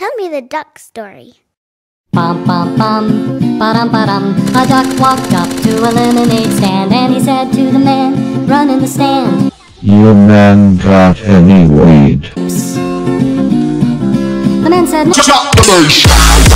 Tell me the duck story. Bum bum bum, ba-dum. A duck walked up to a lemonade stand, and he said to the man, run in the stand. You man got any weed? The man said, Drop the bass.